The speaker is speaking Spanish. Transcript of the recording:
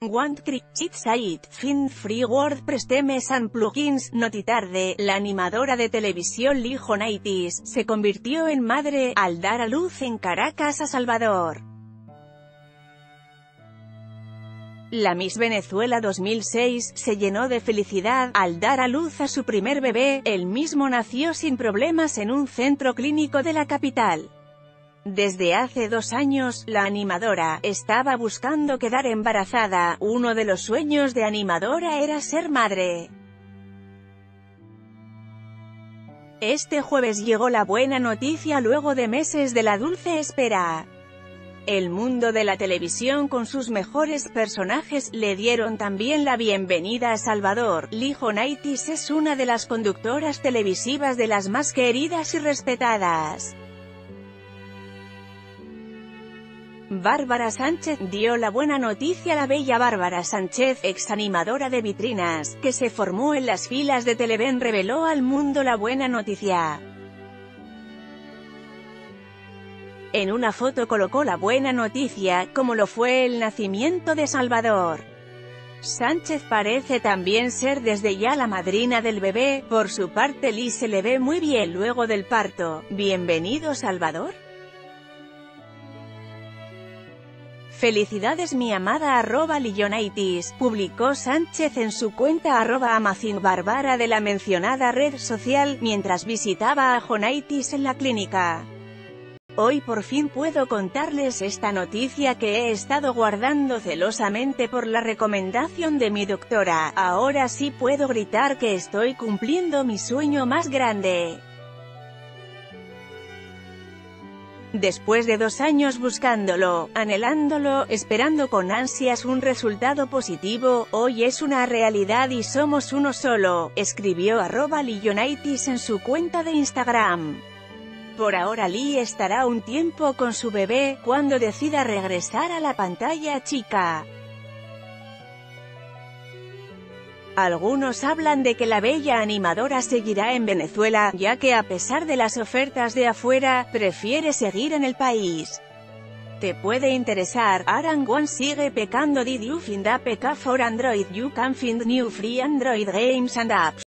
Want Create Site, Find Free WordPress Themes and Plugins. Tarde, la animadora de televisión Lijo Naitis, se convirtió en madre, al dar a luz en Caracas a Salvador. La Miss Venezuela 2006, se llenó de felicidad, al dar a luz a su primer bebé. El mismo nació sin problemas en un centro clínico de la capital. Desde hace 2 años, la animadora estaba buscando quedar embarazada. Uno de los sueños de animadora era ser madre. Este jueves llegó la buena noticia luego de meses de la dulce espera. El mundo de la televisión con sus mejores personajes le dieron también la bienvenida a Salvador. Lijo Naitis es una de las conductoras televisivas de las más queridas y respetadas. Bárbara Sánchez dio la buena noticia. La bella Bárbara Sánchez, ex animadora de Vitrinas, que se formó en las filas de Televen, reveló al mundo la buena noticia. En una foto colocó la buena noticia, como lo fue el nacimiento de Salvador. Sánchez parece también ser desde ya la madrina del bebé. Por su parte, Liz se le ve muy bien luego del parto. ¿Bienvenido, Salvador? Felicidades mi amada @lillonaitis, publicó Sánchez en su cuenta @amazingbarbara de la mencionada red social, mientras visitaba a Jonaitis en la clínica. Hoy por fin puedo contarles esta noticia que he estado guardando celosamente por la recomendación de mi doctora. Ahora sí puedo gritar que estoy cumpliendo mi sueño más grande. Después de 2 años buscándolo, anhelándolo, esperando con ansias un resultado positivo, hoy es una realidad y somos uno solo, escribió @lillonaitis en su cuenta de Instagram. Por ahora Lee estará un tiempo con su bebé, cuando decida regresar a la pantalla chica. Algunos hablan de que la bella animadora seguirá en Venezuela, ya que a pesar de las ofertas de afuera, prefiere seguir en el país. Te puede interesar. Aran One sigue pecando. Did you find a PK for Android? You can find new free Android games and apps.